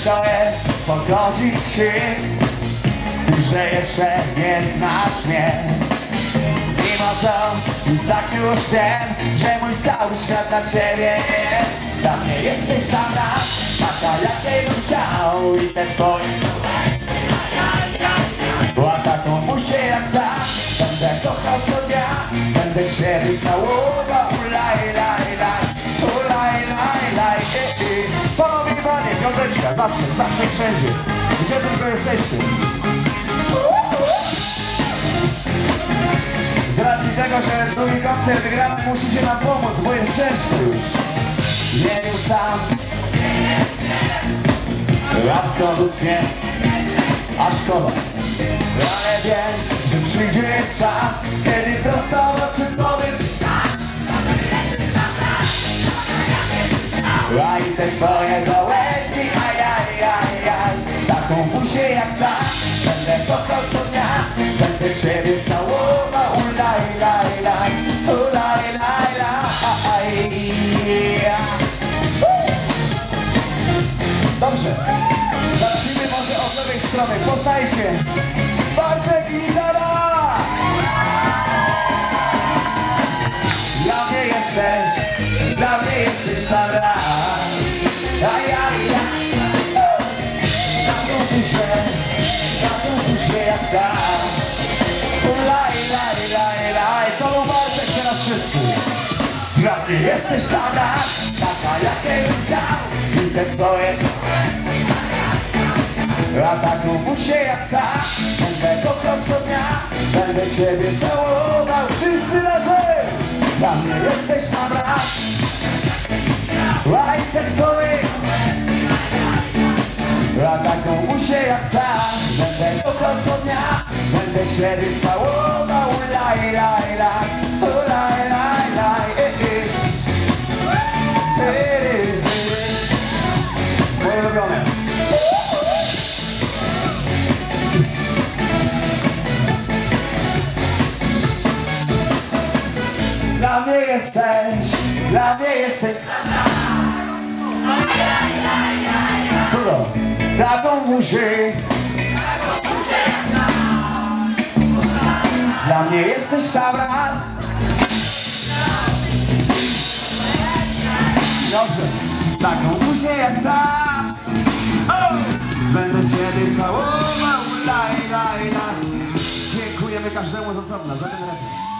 to jest pogodzić się z tym, że jeszcze nie znasz mnie. Mimo to tak już wiem, że mój cały świat dla ciebie jest. Dla mnie jesteś sam raz, taka jakiej bym chciał. I ten twój była taką muszę jak ta. Będę kochał co dnia, będę ciebie całował. Ulaj, laj, laj, ulaj, laj, laj. Pomimowanie, piąteczka, zawsze i wszędzie. Gdzie tylko jesteście. Z racji tego, że drugi koncert gramy, musicie nam pomóc, bo jest ciężko już. Nie wiem sam, absolutnie, a szkoda. Ale wiem, że przyjdzie czas, kiedy prosto w oczy powiem. A i te twoje dołeczki, ajajajaj. Taką buzię jak ta, będę kochał co dnia. Będę ciebie całował, ulaj, laj, laj, ulaj, laj, laj. Dobrze, zacznijmy może od lewej strony. Poznajcie, Bartek i Gitara. Dla mnie jesteś sam raz. Ajajaj. Taką buzię jak ta. Ulaj, laj, laj, laj. To był Bartek, teraz wszyscy. Dla mnie jesteś sam raz, taka jakiej bym chciał. I te twoje, a taką buzię jak ta. Będę kochał co dnia, będę ciebie całował. Wszyscy razem. Dla mnie jesteś sam raz. A i te twoje, a taką buzię jak ta. Będę kochał co dnia, będę ciebie całował. Laj, laj, laj, laj, laj, laj. Moje ulubione. Dla mnie jesteś Sudo, taką buzię. Dla mnie jesteś sam raz. Dobrze, taką buzię jak ta. Będę ciebie całował, laj, laj, laj. Dziękujemy każdemu z osobna za ten refren.